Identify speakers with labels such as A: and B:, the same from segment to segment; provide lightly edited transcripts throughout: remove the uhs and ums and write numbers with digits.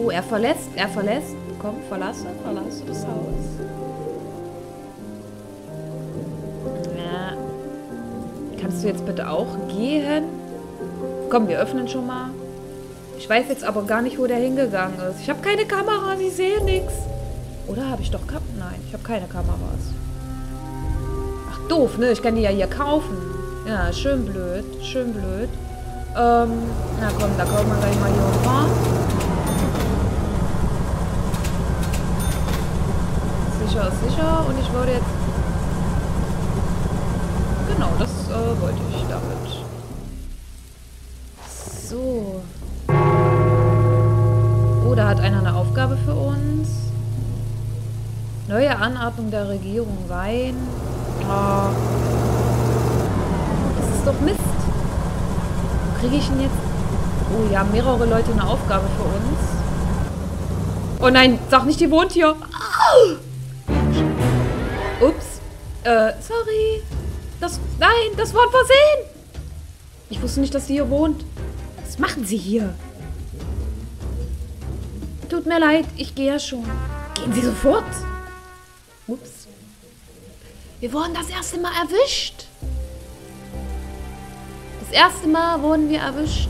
A: Oh, er verlässt. Komm, verlasse das Haus. Ja. Kannst du jetzt bitte auch gehen? Komm, wir öffnen schon mal. Ich weiß jetzt aber gar nicht, wo der hingegangen ist. Ich habe keine Kamera, ich sehe nichts. Oder habe ich doch Kameras? Nein, ich habe keine Kameras. Ach, doof, ne? Ich kann die ja hier kaufen. Ja, schön blöd, schön blöd. Na komm, da kaufen wir gleich mal hier ein paar. Sicher ist sicher. Und ich würde jetzt... Genau, das wollte ich damit. So. Oh, da hat einer eine Aufgabe für uns. Neue Anordnung der Regierung Wein. Oh. Das ist doch Mist. Kriege ich ihn jetzt? Oh ja, mehrere Leute eine Aufgabe für uns. Oh nein, sag nicht, die wohnt hier. Ups. Sorry. Nein, das war ein Versehen. Ich wusste nicht, dass sie hier wohnt. Was machen Sie hier? Tut mir leid, ich gehe ja schon. Gehen Sie sofort. Ups. Wir wurden das erste Mal erwischt. Das erste Mal wurden wir erwischt.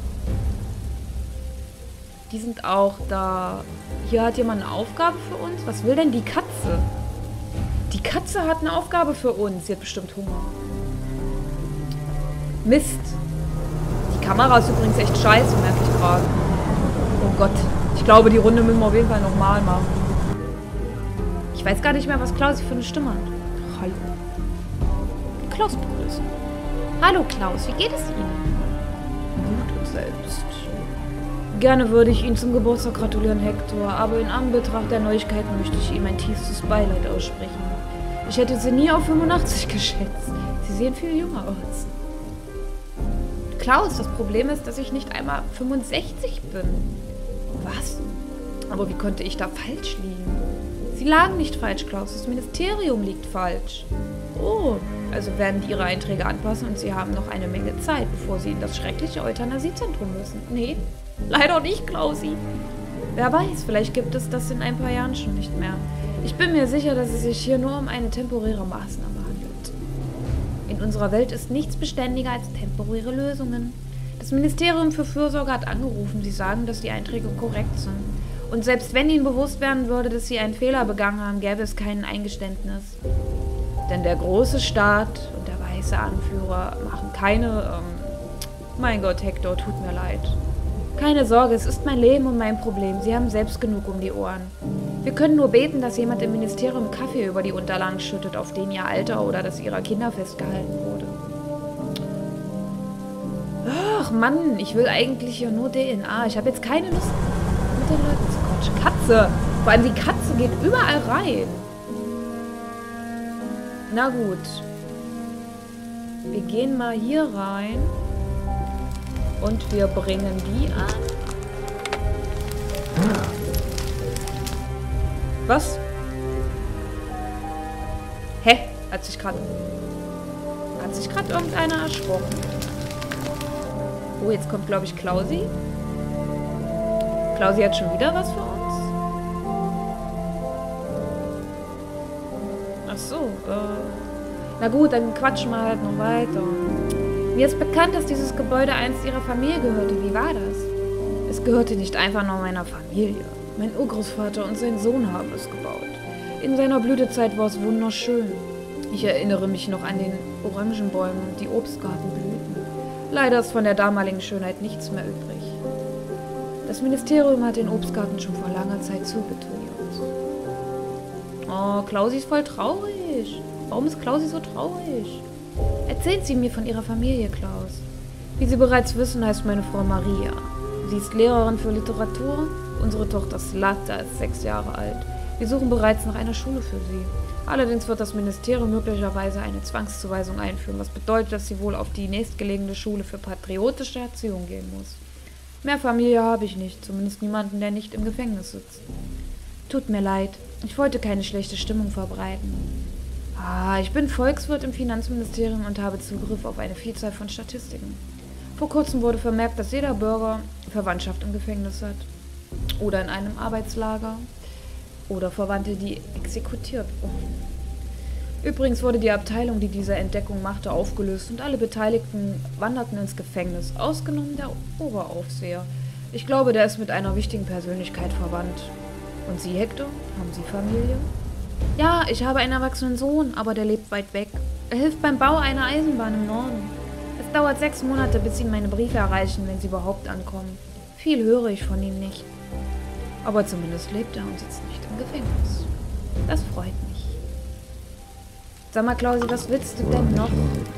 A: Die sind auch da. Hier hat jemand eine Aufgabe für uns. Was will denn die Katze? Die Katze hat eine Aufgabe für uns. Sie hat bestimmt Hunger. Mist. Die Kamera ist übrigens echt scheiße, merke ich gerade. Oh Gott. Ich glaube, die Runde müssen wir auf jeden Fall nochmal machen. Ich weiß gar nicht mehr, was Klausi für eine Stimme hat. Hallo. Klaus begrüßen. Hallo Klaus, wie geht es Ihnen? Gut und selbst. Gerne würde ich Ihnen zum Geburtstag gratulieren, Hector, aber in Anbetracht der Neuigkeiten möchte ich ihm mein tiefstes Beileid aussprechen. Ich hätte Sie nie auf 85 geschätzt. Sie sehen viel jünger aus. Klaus, das Problem ist, dass ich nicht einmal 65 bin. Was? Aber wie konnte ich da falsch liegen? Sie lagen nicht falsch, Klaus. Das Ministerium liegt falsch. Oh, also werden die ihre Einträge anpassen und Sie haben noch eine Menge Zeit, bevor Sie in das schreckliche Euthanasiezentrum müssen. Nee, leider nicht, Klausi. Wer weiß, vielleicht gibt es das in ein paar Jahren schon nicht mehr. Ich bin mir sicher, dass es sich hier nur um eine temporäre Maßnahme handelt. In unserer Welt ist nichts beständiger als temporäre Lösungen. Das Ministerium für Fürsorge hat angerufen. Sie sagen, dass die Einträge korrekt sind. Und selbst wenn Ihnen bewusst werden würde, dass Sie einen Fehler begangen haben, gäbe es kein Eingeständnis. Denn der große Staat und der weiße Anführer machen keine... Mein Gott, Hector, tut mir leid. Keine Sorge, es ist mein Leben und mein Problem. Sie haben selbst genug um die Ohren. Wir können nur beten, dass jemand im Ministerium Kaffee über die Unterlagen schüttet, auf denen ihr Alter oder das ihrer Kinder festgehalten wurde. Ach Mann, ich will eigentlich ja nur DNA. Ich habe jetzt keine Lust, mit den Leuten zu quatschen. Katze! Vor allem die Katze geht überall rein. Na gut. Wir gehen mal hier rein. Und wir bringen die an. Was? Hä? Hat sich gerade irgendeiner erschrocken? Oh, jetzt kommt, glaube ich, Klausi. Klausi hat schon wieder was für uns? Ach so, na gut, dann quatschen wir halt noch weiter. Mir ist bekannt, dass dieses Gebäude einst ihrer Familie gehörte. Wie war das? Es gehörte nicht einfach nur meiner Familie. Mein Urgroßvater und sein Sohn haben es gebaut. In seiner Blütezeit war es wunderschön. Ich erinnere mich noch an den Orangenbäumen und die Obstgartenblüten. Leider ist von der damaligen Schönheit nichts mehr übrig. Das Ministerium hat den Obstgarten schon vor langer Zeit zugetoniert. Oh, Klausi ist voll traurig. Warum ist Klausi so traurig? Erzählen Sie mir von Ihrer Familie, Klaus. Wie Sie bereits wissen, heißt meine Frau Maria. Sie ist Lehrerin für Literatur. Unsere Tochter Zlata ist 6 Jahre alt. Wir suchen bereits nach einer Schule für sie. Allerdings wird das Ministerium möglicherweise eine Zwangszuweisung einführen, was bedeutet, dass sie wohl auf die nächstgelegene Schule für patriotische Erziehung gehen muss. Mehr Familie habe ich nicht, zumindest niemanden, der nicht im Gefängnis sitzt. Tut mir leid, ich wollte keine schlechte Stimmung verbreiten. Ich bin Volkswirt im Finanzministerium und habe Zugriff auf eine Vielzahl von Statistiken. Vor kurzem wurde vermerkt, dass jeder Bürger Verwandtschaft im Gefängnis hat. Oder in einem Arbeitslager. Oder Verwandte, die exekutiert wurden. Übrigens wurde die Abteilung, die diese Entdeckung machte, aufgelöst und alle Beteiligten wanderten ins Gefängnis, ausgenommen der Oberaufseher. Ich glaube, der ist mit einer wichtigen Persönlichkeit verwandt. Und Sie, Hector? Haben Sie Familie? Ja, ich habe einen erwachsenen Sohn, aber der lebt weit weg. Er hilft beim Bau einer Eisenbahn im Norden. Es dauert 6 Monate, bis ihn meine Briefe erreichen, wenn sie überhaupt ankommen. Viel höre ich von ihm nicht. Aber zumindest lebt er und sitzt nicht im Gefängnis. Das freut mich. Sag mal, Klausi, was willst du denn noch?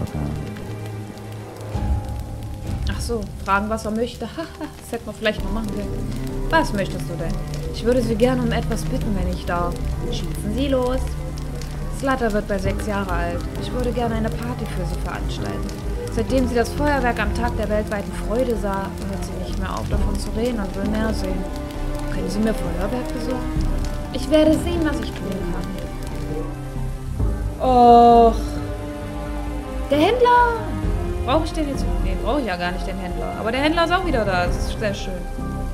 A: Ach so, fragen, was er möchte. Haha, das hätten wir vielleicht noch machen können. Was möchtest du denn? Ich würde Sie gerne um etwas bitten, wenn ich darf. Schießen Sie los. Slatter wird bei 6 Jahre alt. Ich würde gerne eine Party für sie veranstalten. Seitdem sie das Feuerwerk am Tag der weltweiten Freude sah, hört sie nicht mehr auf, davon zu reden und will mehr sehen. Können Sie mir Feuerwerk besorgen? Ich werde sehen, was ich tun kann. Och. Der Händler! Brauche ich den jetzt? Nee, brauche ich ja gar nicht, den Händler. Aber der Händler ist auch wieder da. Das ist sehr schön.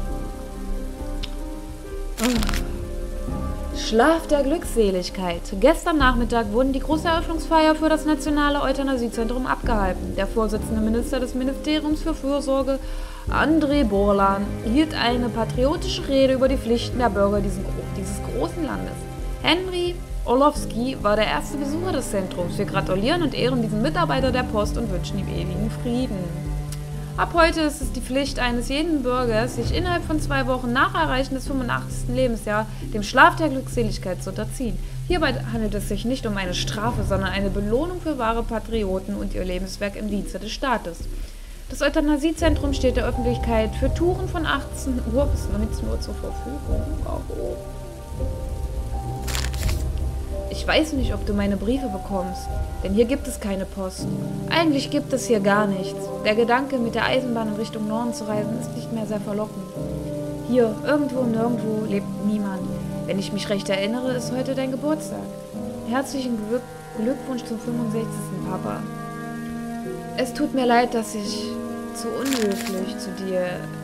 A: Schlaf der Glückseligkeit. Gestern Nachmittag wurden die große Eröffnungsfeier für das Nationale Euthanasiezentrum abgehalten. Der Vorsitzende Minister des Ministeriums für Fürsorge, André Borlan, hielt eine patriotische Rede über die Pflichten der Bürger dieses großen Landes. Henry Orlowski war der erste Besucher des Zentrums. Wir gratulieren und ehren diesen Mitarbeiter der Post und wünschen ihm ewigen Frieden. Ab heute ist es die Pflicht eines jeden Bürgers, sich innerhalb von 2 Wochen nach Erreichen des 85. Lebensjahres dem Schlaf der Glückseligkeit zu unterziehen. Hierbei handelt es sich nicht um eine Strafe, sondern eine Belohnung für wahre Patrioten und ihr Lebenswerk im Dienste des Staates. Das Euthanasiezentrum steht der Öffentlichkeit für Touren von 18 Uhr bis 19 Uhr zur Verfügung. Warum? Ich weiß nicht, ob du meine Briefe bekommst, denn hier gibt es keine Post. Eigentlich gibt es hier gar nichts. Der Gedanke, mit der Eisenbahn in Richtung Norden zu reisen, ist nicht mehr sehr verlockend. Hier, irgendwo und nirgendwo, lebt niemand. Wenn ich mich recht erinnere, ist heute dein Geburtstag. Herzlichen Glückwunsch zum 65. Papa. Es tut mir leid, dass ich zu unhöflich zu dir...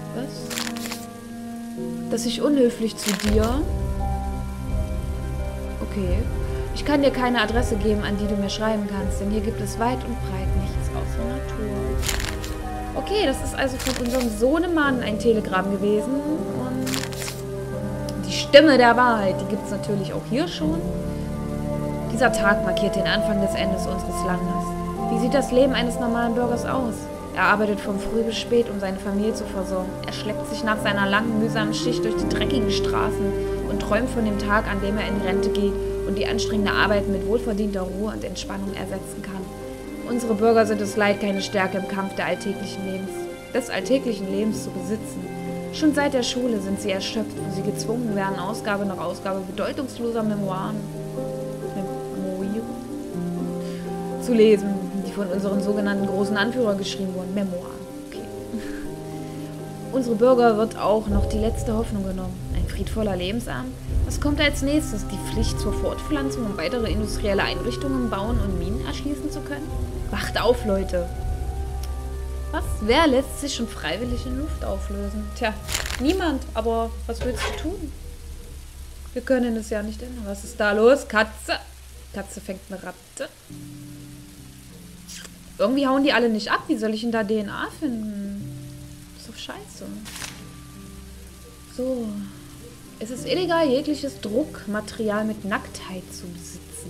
A: Was? Dass ich unhöflich zu dir... Okay. Ich kann dir keine Adresse geben, an die du mir schreiben kannst, denn hier gibt es weit und breit nichts außer Natur. Okay, das ist also von unserem Sohnemann ein Telegramm gewesen. Und die Stimme der Wahrheit, die gibt es natürlich auch hier schon. Dieser Tag markiert den Anfang des Endes unseres Landes. Wie sieht das Leben eines normalen Bürgers aus? Er arbeitet von früh bis spät, um seine Familie zu versorgen. Er schleppt sich nach seiner langen, mühsamen Schicht durch die dreckigen Straßen und träumt von dem Tag, an dem er in die Rente geht und die anstrengende Arbeit mit wohlverdienter Ruhe und Entspannung ersetzen kann. Unsere Bürger sind es leid, keine Stärke im Kampf des alltäglichen Lebens zu besitzen. Schon seit der Schule sind sie erschöpft, wo sie gezwungen werden, Ausgabe nach Ausgabe bedeutungsloser Memoiren zu lesen, die von unseren sogenannten großen Anführern geschrieben wurden. Memoiren. Okay. Unsere Bürger wird auch noch die letzte Hoffnung genommen. Ein friedvoller Lebensabend. Was kommt als nächstes? Die Pflicht zur Fortpflanzung, um weitere industrielle Einrichtungen bauen und Minen erschließen zu können? Wacht auf, Leute! Was? Wer lässt sich schon freiwillig in Luft auflösen? Tja, niemand. Aber was willst du tun? Wir können es ja nicht ändern. Was ist da los? Katze! Katze fängt eine Ratte. Irgendwie hauen die alle nicht ab. Wie soll ich denn da DNA finden? Das ist doch scheiße. So. Es ist illegal, jegliches Druckmaterial mit Nacktheit zu besitzen.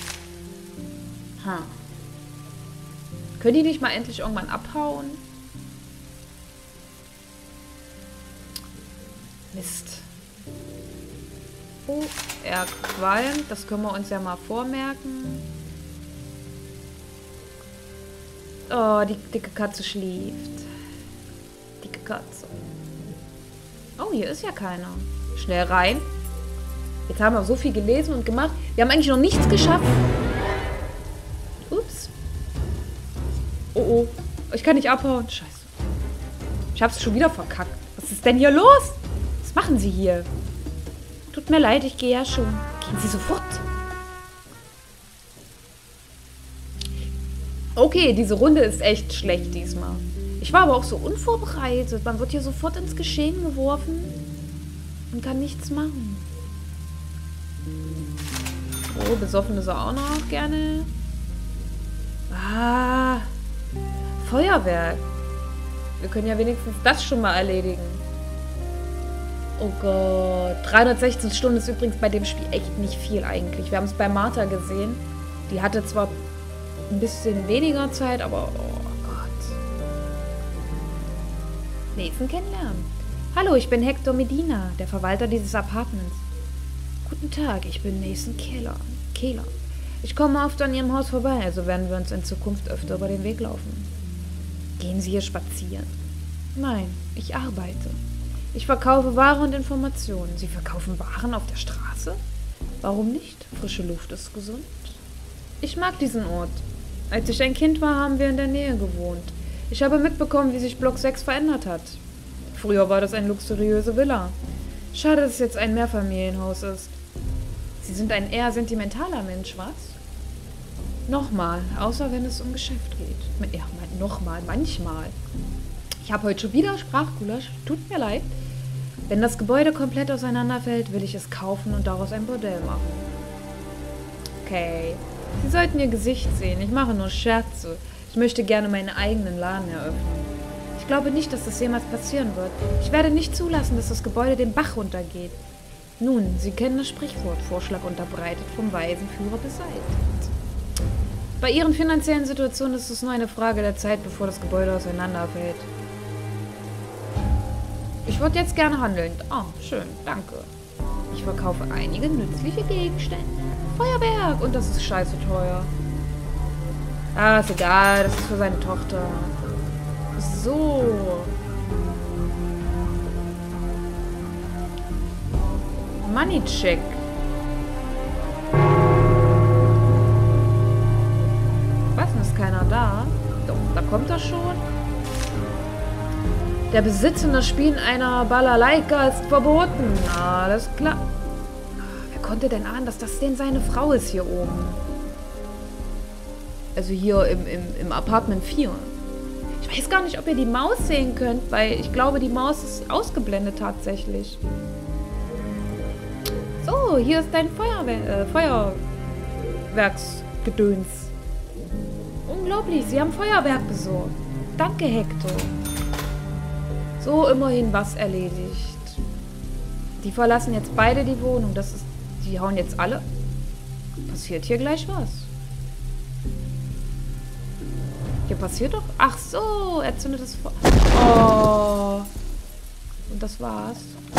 A: Können die nicht mal endlich irgendwann abhauen? Mist. Oh, er qualmt. Das können wir uns ja mal vormerken. Oh, die dicke Katze schläft. Dicke Katze. Oh, hier ist ja keiner. Schnell rein. Jetzt haben wir so viel gelesen und gemacht. Wir haben eigentlich noch nichts geschafft. Ups. Oh, oh. Ich kann nicht abhauen. Scheiße. Ich hab's schon wieder verkackt. Was ist denn hier los? Was machen Sie hier? Tut mir leid, ich gehe ja schon. Gehen Sie sofort. Okay, diese Runde ist echt schlecht diesmal. Ich war aber auch so unvorbereitet. Man wird hier sofort ins Geschehen geworfen. und kann nichts machen. Oh, besoffen ist er auch noch gerne. Ah, Feuerwerk. Wir können ja wenigstens das schon mal erledigen. Oh Gott. 316 Stunden ist übrigens bei dem Spiel echt nicht viel eigentlich. Wir haben es bei Martha gesehen. Die hatte zwar ein bisschen weniger Zeit, aber oh Gott. Nathan kennenlernen. Hallo, ich bin Hector Medina, der Verwalter dieses Apartments. Guten Tag, ich bin Nathan Kehler. Ich komme oft an Ihrem Haus vorbei, also werden wir uns in Zukunft öfter über den Weg laufen. Gehen Sie hier spazieren? Nein, ich arbeite. Ich verkaufe Ware und Informationen. Sie verkaufen Waren auf der Straße? Warum nicht? Frische Luft ist gesund. Ich mag diesen Ort. Als ich ein Kind war, haben wir in der Nähe gewohnt. Ich habe mitbekommen, wie sich Block 6 verändert hat. Früher war das eine luxuriöse Villa. Schade, dass es jetzt ein Mehrfamilienhaus ist. Sie sind ein eher sentimentaler Mensch, was? Nochmal, außer wenn es um Geschäft geht. Ja, nochmal, manchmal. Ich habe heute schon wieder Sprachgulasch. Tut mir leid. Wenn das Gebäude komplett auseinanderfällt, will ich es kaufen und daraus ein Bordell machen. Okay. Sie sollten Ihr Gesicht sehen. Ich mache nur Scherze. Ich möchte gerne meinen eigenen Laden eröffnen. Ich glaube nicht, dass das jemals passieren wird. Ich werde nicht zulassen, dass das Gebäude den Bach runtergeht. Nun, Sie kennen das Sprichwort, Vorschlag unterbreitet, vom weisen Führer beseitigt. Bei Ihren finanziellen Situationen ist es nur eine Frage der Zeit, bevor das Gebäude auseinanderfällt. Ich würde jetzt gerne handeln. Ah, schön, danke. Ich verkaufe einige nützliche Gegenstände. Feuerwerk! Und das ist scheiße teuer. Ah, ist egal, das ist für seine Tochter. So. Money Check. Was, ist keiner da? Doch, da kommt er schon. Der Besitz und das Spielen einer Balalaika ist verboten. Alles klar. Wer konnte denn ahnen, dass das denn seine Frau ist hier oben? Also hier im Apartment 4. Ich weiß gar nicht, ob ihr die Maus sehen könnt, weil ich glaube, die Maus ist ausgeblendet tatsächlich. So, hier ist dein Feuerwerksgedöns. Unglaublich, sie haben Feuerwerk besorgt. Danke, Hector. So, immerhin was erledigt. Die verlassen jetzt beide die Wohnung. Die hauen jetzt alle. Passiert hier gleich was? Hier passiert doch... Ach so, er zündet das Feuer. Oh. Und das war's.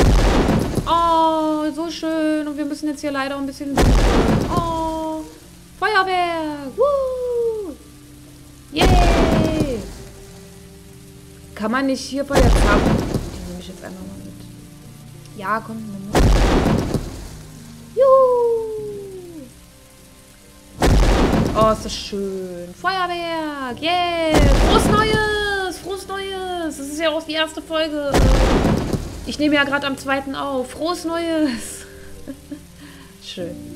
A: Oh, so schön. Und wir müssen jetzt hier leider ein bisschen... Oh, Feuerwerk. Woo. Yay. Kann man nicht hier Feuer haben? Die nehme ich jetzt einfach mal mit. Ja, komm, nimm mit. Juhu. Oh, ist das schön. Feuerwerk. Yeah. Frohes Neues. Frohes Neues. Das ist ja auch die erste Folge. Ich nehme ja gerade am 2. auf. Frohes Neues. Schön.